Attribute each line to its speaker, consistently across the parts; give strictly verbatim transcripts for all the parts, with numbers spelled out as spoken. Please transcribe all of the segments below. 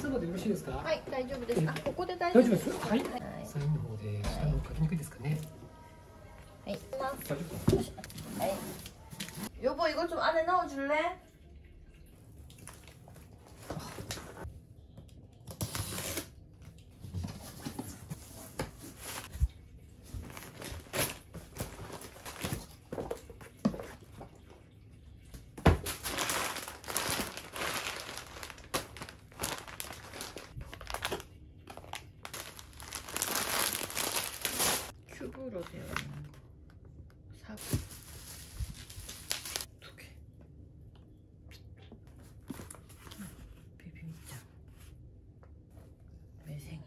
Speaker 1: 様でよろしいですか？
Speaker 2: はい、大丈夫です。あ、ここで大
Speaker 1: 大
Speaker 2: 丈夫です。
Speaker 1: 丈夫です。はい。サインの方で下の書きにくいですかね。
Speaker 2: はい。
Speaker 1: 大丈夫です。
Speaker 2: 여보 이거 좀 안에 넣어줄래? 큐브로 되어 있는 거 사고 두 개. 비빔장 매생이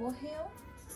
Speaker 2: 뭐 해요?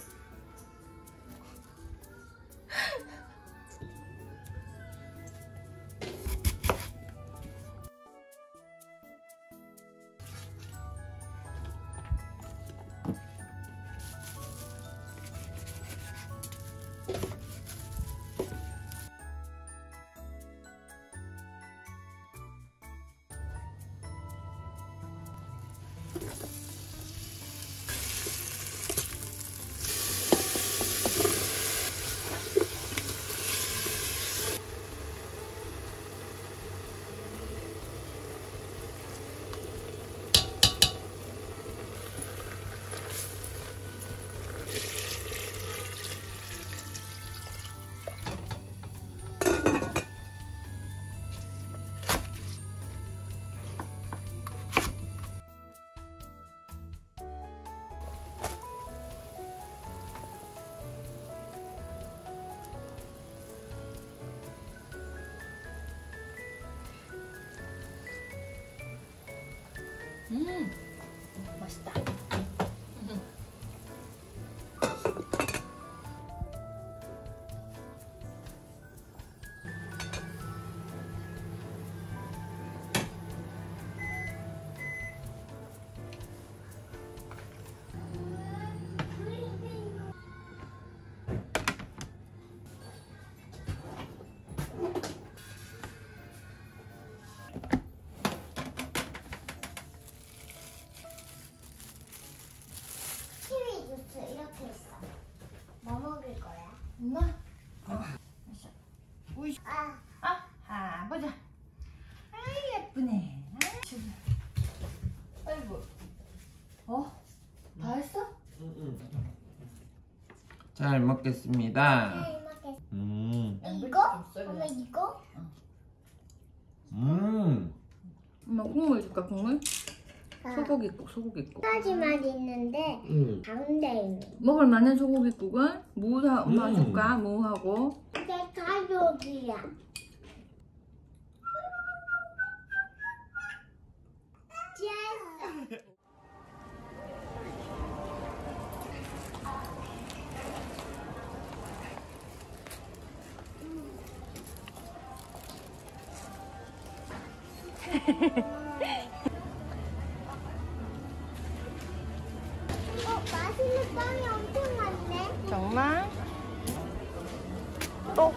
Speaker 2: 음, 맛있다.
Speaker 3: 이렇게 있어. 뭐 먹을 거야?
Speaker 2: 엄마?
Speaker 3: 아,
Speaker 2: 아, 아, 보자. 아이, 예쁘네. 아이, 아이고. 어? 다 했어?
Speaker 4: 잘 먹겠습니다.
Speaker 3: 잘 먹겠어.
Speaker 4: 음,
Speaker 3: 이거? 엄마 이거?
Speaker 4: 음,
Speaker 2: 엄마 국물 줄까, 국물?
Speaker 3: 아,
Speaker 2: 소고기국, 소고기국.
Speaker 3: 가지만 있는데
Speaker 4: 음.
Speaker 3: 가운데 있는.
Speaker 2: 먹을 만한 소고기국은 무 사, 엄마
Speaker 4: 음.
Speaker 2: 줄까? 무하고.
Speaker 3: 내 가족이야. yes. 어, 맛있는 빵이 엄청 많네.
Speaker 2: 정말? 또?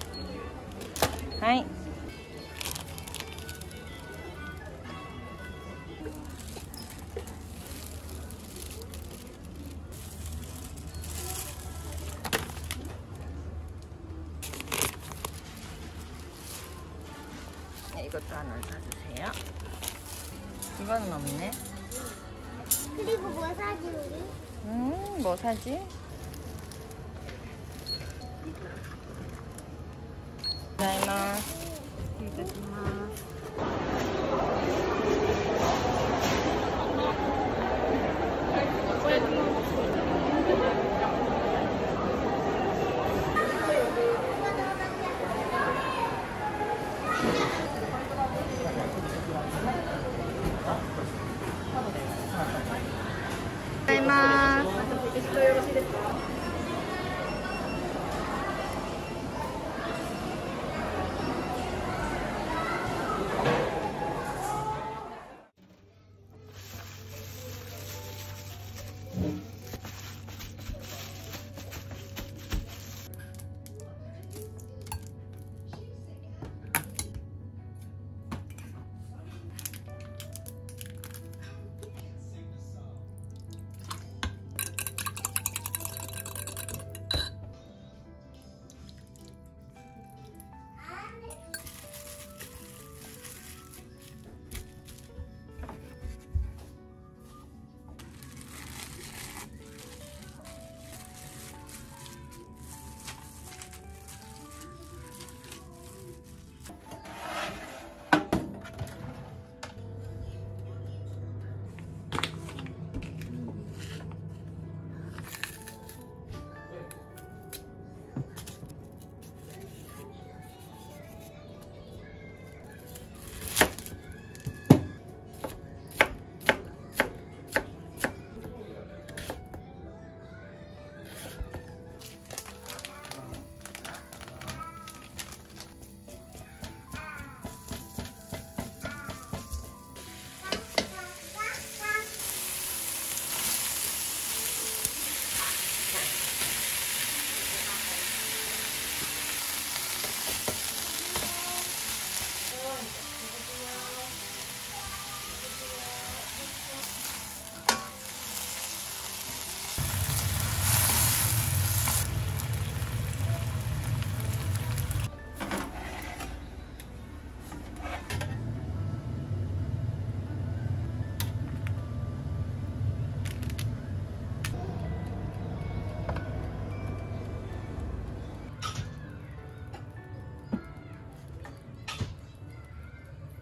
Speaker 2: 아이. 네, 이것도 하나 사주세요. 이거는 없네.
Speaker 3: 그리고 뭐 사지 우리?
Speaker 2: 음, 뭐 사지? 고자이마스.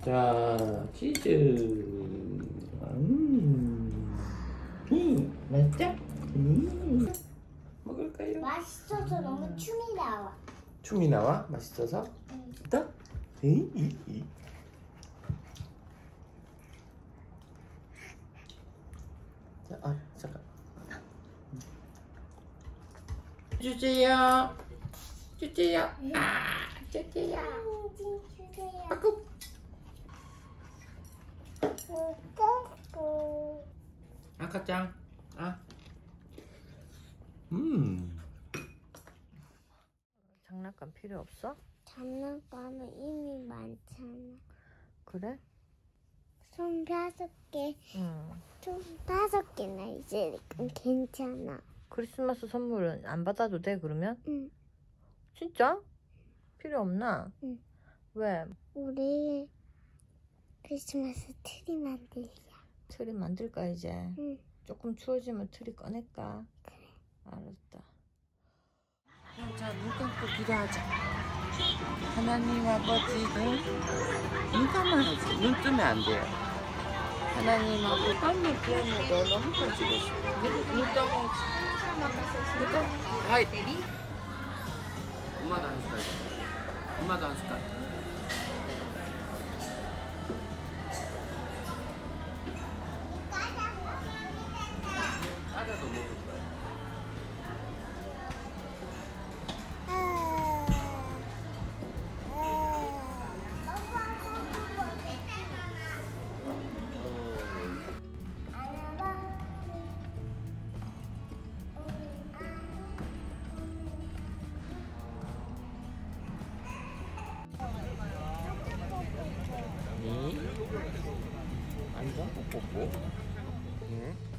Speaker 4: 자, 치즈. 음. 음, 맛있죠? 음. 먹을까요?
Speaker 3: 맛있어서 너무 춤이 나와.
Speaker 4: 춤이 나와? 맛있어서?
Speaker 3: 응.
Speaker 4: 또? 이, 이, 이. 자, 아, 잠깐. 주제요. 주제요. 아, 주제요.
Speaker 3: 주세요.
Speaker 4: 아구. 아까짱. 아. 음.
Speaker 2: 장난감 필요 없어?
Speaker 3: 장난감은 이미 많잖아.
Speaker 2: 그래?
Speaker 3: 손 다섯 개,
Speaker 2: 응.
Speaker 3: 손 다섯 개나 있으니까 괜찮아.
Speaker 2: 크리스마스 선물은 안 받아도 돼 그러면?
Speaker 3: 응.
Speaker 2: 진짜? 필요 없나?
Speaker 3: 응.
Speaker 2: 왜?
Speaker 3: 우리 크리스마스 트리 만들자.
Speaker 2: 트리 만들까 이제?
Speaker 3: 응.
Speaker 2: 조금 추워지면 트리 꺼낼까? 그래. 알았다.
Speaker 4: 자, 눈 감고 기도하자. 하나님 아버지, 응? 눈 감아야지. 눈 뜨면 안 돼요. 하나님 아버지, 땀을 피하면 너 너무 가지고 싶어. 눈, 눈 감아야지. 눈 감. 하이. 엄마도 한 숟갈. 엄마도 한 숟갈. 따라도 먹을 거야. 네. 앉아, 뽀뽀뽀. 네.